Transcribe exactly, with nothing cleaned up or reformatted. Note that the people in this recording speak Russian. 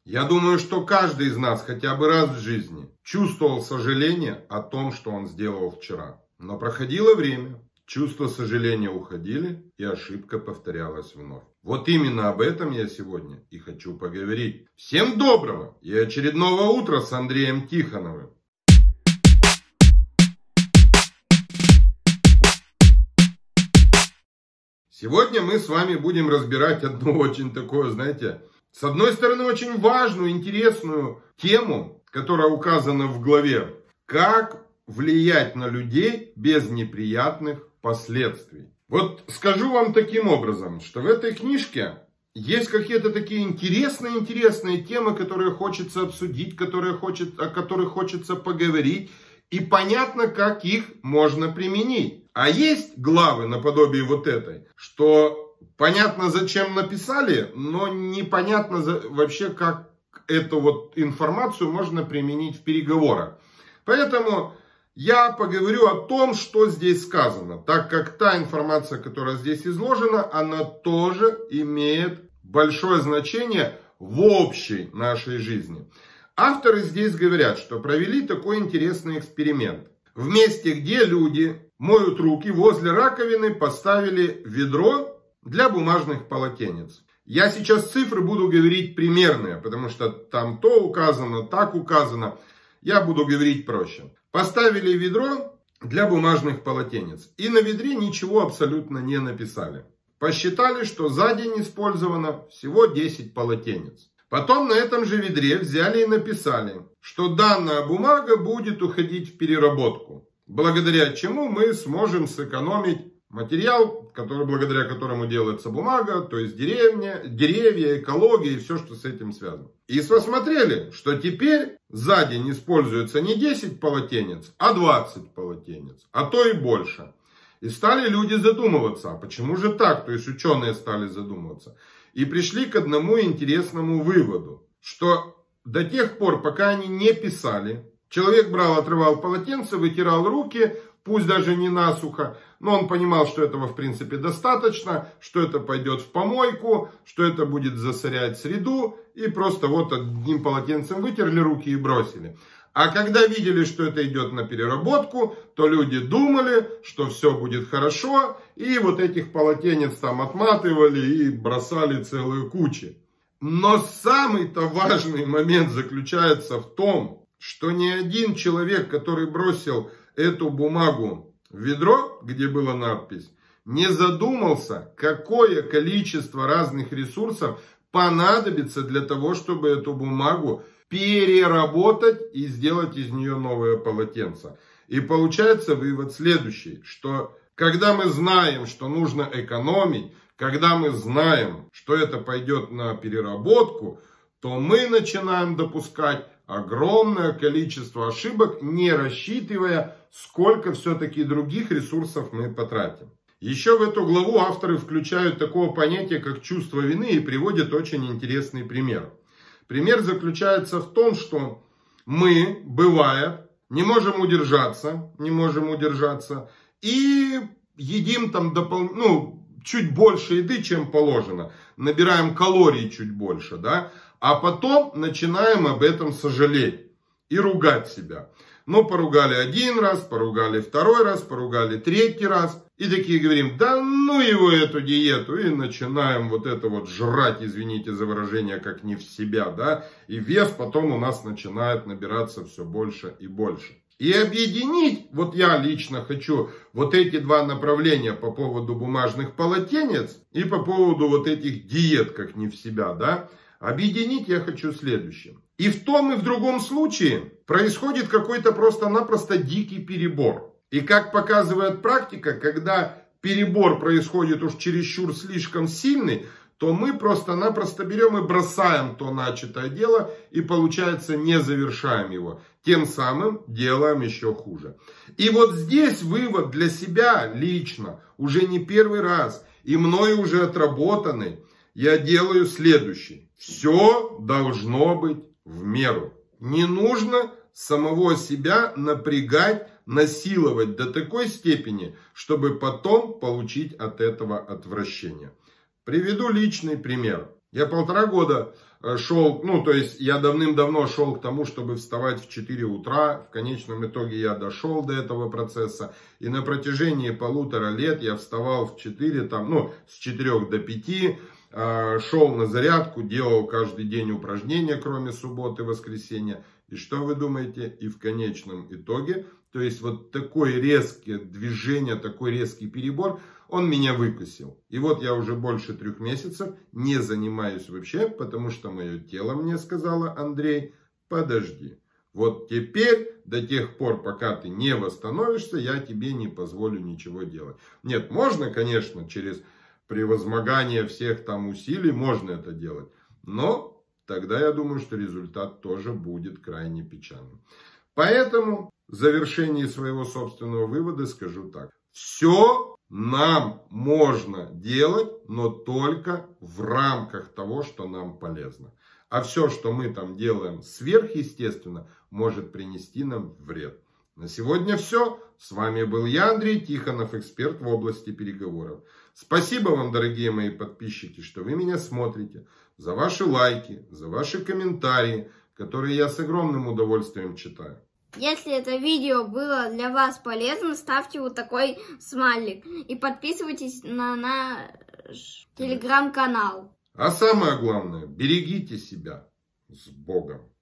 Я думаю, что каждый из нас хотя бы раз в жизни чувствовал сожаление о том, что он сделал вчера. Но проходило время, чувства сожаления уходили, и ошибка повторялась вновь. Вот именно об этом я сегодня и хочу поговорить. Всем доброго и очередного утра с Андреем Тихоновым. Сегодня мы с вами будем разбирать одну очень такую, знаете, с одной стороны, очень важную, интересную тему, которая указана в главе. Как влиять на людей без неприятных последствий. Вот скажу вам таким образом, что в этой книжке есть какие-то такие интересные-интересные темы, которые хочется обсудить, которые хочет, о которых хочется поговорить. И понятно, как их можно применить. А есть главы наподобие вот этой, что понятно, зачем написали, но непонятно вообще, как эту вот информацию можно применить в переговорах. Поэтому я поговорю о том, что здесь сказано, так как та информация, которая здесь изложена, она тоже имеет большое значение в общей нашей жизни. Авторы здесь говорят, что провели такой интересный эксперимент. В месте, где люди моют руки, возле раковины поставили ведро для бумажных полотенец. Я сейчас цифры буду говорить примерные, потому что там то указано, так указано. Я буду говорить проще. Поставили ведро для бумажных полотенец. И на ведре ничего абсолютно не написали. Посчитали, что за день использовано всего десять полотенец. Потом на этом же ведре взяли и написали, что данная бумага будет уходить в переработку. Благодаря чему мы сможем сэкономить материал, который, благодаря которому делается бумага, то есть деревня, деревья, экология и все, что с этим связано. И посмотрели, что теперь за день используется не десять полотенец, а двадцать полотенец, а то и больше. И стали люди задумываться, а почему же так? То есть ученые стали задумываться. И пришли к одному интересному выводу, что до тех пор, пока они не писали, человек брал, отрывал полотенце, вытирал руки, пусть даже не насухо, но он понимал, что этого в принципе достаточно, что это пойдет в помойку, что это будет засорять среду, и просто вот одним полотенцем вытерли руки и бросили. А когда видели, что это идет на переработку, то люди думали, что все будет хорошо, и вот этих полотенец там отматывали и бросали целые кучи. Но самый-то важный момент заключается в том, что ни один человек, который бросил эту бумагу в ведро, где была надпись, не задумался, какое количество разных ресурсов понадобится для того, чтобы эту бумагу переработать и сделать из нее новое полотенце. И получается вывод следующий, что когда мы знаем, что нужно экономить, когда мы знаем, что это пойдет на переработку, то мы начинаем допускать огромное количество ошибок, не рассчитывая, сколько все-таки других ресурсов мы потратим. Еще в эту главу авторы включают такое понятие, как чувство вины, и приводят очень интересный пример. Пример заключается в том, что мы, бывает, не можем удержаться, не можем удержаться, и едим там допол... ну, чуть больше еды, чем положено. Набираем калорий чуть больше, да, а потом начинаем об этом сожалеть и ругать себя. Ну, поругали один раз, поругали второй раз, поругали третий раз. И такие говорим, да ну его эту диету. И начинаем вот это вот жрать, извините за выражение, как не в себя, да. И вес потом у нас начинает набираться все больше и больше. И объединить, вот я лично хочу вот эти два направления по поводу бумажных полотенец и по поводу вот этих диет, как не в себя, да. Объединить я хочу следующее. И в том и в другом случае происходит какой-то просто-напросто дикий перебор. И как показывает практика, когда перебор происходит уж чересчур слишком сильный, то мы просто-напросто берем и бросаем то начатое дело и, получается, не завершаем его. Тем самым делаем еще хуже. И вот здесь вывод для себя лично, уже не первый раз, и мною уже отработанный, я делаю следующий. Все должно быть в меру. Не нужно самого себя напрягать, насиловать до такой степени, чтобы потом получить от этого отвращение. Приведу личный пример. Я полтора года шел, ну, то есть я давным-давно шел к тому, чтобы вставать в четыре утра. В конечном итоге я дошел до этого процесса. И на протяжении полутора лет я вставал в четыре, там, ну, с четырёх до пяти, шел на зарядку, делал каждый день упражнения, кроме субботы и воскресенья. И что вы думаете? И в конечном итоге, то есть вот такое резкое движение, такой резкий перебор, он меня выкосил. И вот я уже больше трех месяцев не занимаюсь вообще, потому что мое тело мне сказало: Андрей, подожди. Вот теперь, до тех пор, пока ты не восстановишься, я тебе не позволю ничего делать. Нет, можно, конечно, через превозмогание всех там усилий, можно это делать. Но тогда я думаю, что результат тоже будет крайне печальным. Поэтому в завершении своего собственного вывода скажу так. Все нам можно делать, но только в рамках того, что нам полезно. А все, что мы там делаем сверхъестественно, может принести нам вред. На сегодня все. С вами был я, Андрей Тихонов, эксперт в области переговоров. Спасибо вам, дорогие мои подписчики, что вы меня смотрите. За ваши лайки, за ваши комментарии, которые я с огромным удовольствием читаю. Если это видео было для вас полезным, ставьте вот такой смайлик. И подписывайтесь на наш телеграм-канал. А самое главное, берегите себя. С Богом.